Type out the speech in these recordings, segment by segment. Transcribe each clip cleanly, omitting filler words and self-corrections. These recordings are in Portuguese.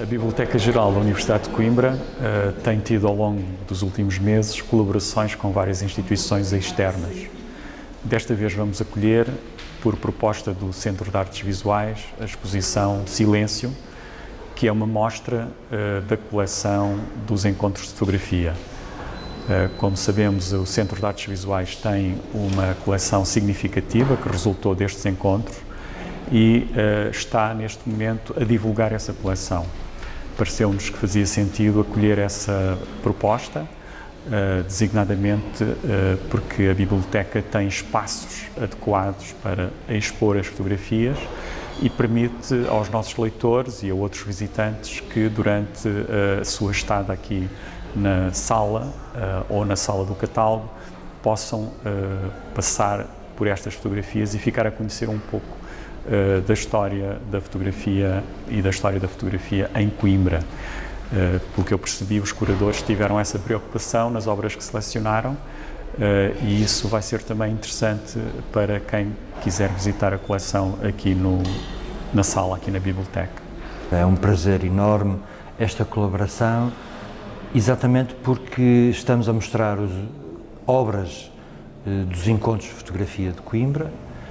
A Biblioteca Geral da Universidade de Coimbra tem tido ao longo dos últimos meses colaborações com várias instituições externas. Desta vez vamos acolher, por proposta do Centro de Artes Visuais, a exposição Silêncio, que é uma mostra da coleção dos encontros de fotografia. Como sabemos, o Centro de Artes Visuais tem uma coleção significativa que resultou destes encontros e está neste momento a divulgar essa coleção. Pareceu-nos que fazia sentido acolher essa proposta, designadamente porque a biblioteca tem espaços adequados para expor as fotografias e permite aos nossos leitores e a outros visitantes que durante a sua estada aqui na sala ou na sala do catálogo possam passar por estas fotografias e ficar a conhecer um pouco da história da fotografia e da história da fotografia em Coimbra. Pelo que eu percebi, os curadores tiveram essa preocupação nas obras que selecionaram e isso vai ser também interessante para quem quiser visitar a coleção aqui na sala, aqui na biblioteca. É um prazer enorme esta colaboração, exatamente porque estamos a mostrar obras dos encontros de fotografia de Coimbra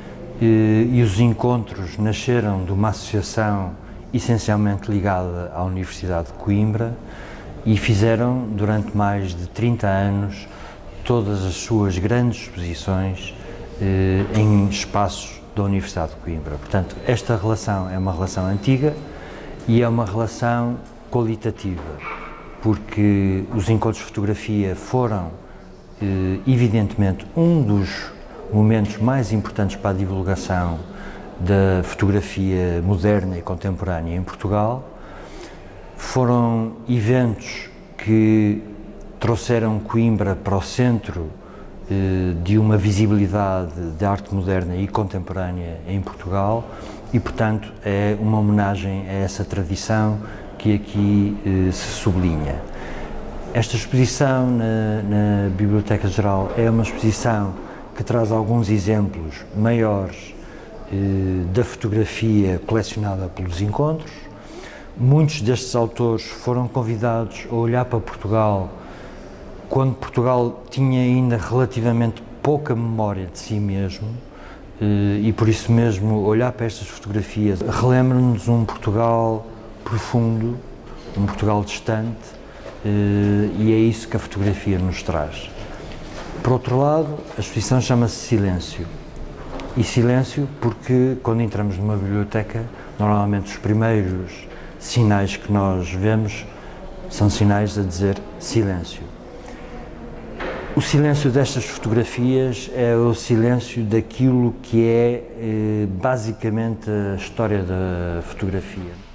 e os encontros nasceram de uma associação essencialmente ligada à Universidade de Coimbra e fizeram durante mais de 30 anos todas as suas grandes exposições em espaços da Universidade de Coimbra. Portanto, esta relação é uma relação antiga e é uma relação qualitativa, porque os encontros de fotografia foram, evidentemente, um dos momentos mais importantes para a divulgação da fotografia moderna e contemporânea em Portugal. Foram eventos que trouxeram Coimbra para o centro de uma visibilidade de arte moderna e contemporânea em Portugal e, portanto, é uma homenagem a essa tradição que aqui se sublinha. Esta exposição na Biblioteca Geral é uma exposição que traz alguns exemplos maiores da fotografia colecionada pelos encontros. Muitos destes autores foram convidados a olhar para Portugal quando Portugal tinha ainda relativamente pouca memória de si mesmo e por isso mesmo olhar para estas fotografias relembra-nos um Portugal profundo, um Portugal distante e é isso que a fotografia nos traz. Por outro lado, a exposição chama-se Silêncio. E silêncio porque, quando entramos numa biblioteca, normalmente os primeiros sinais que nós vemos são sinais a dizer silêncio. O silêncio destas fotografias é o silêncio daquilo que é, basicamente, a história da fotografia.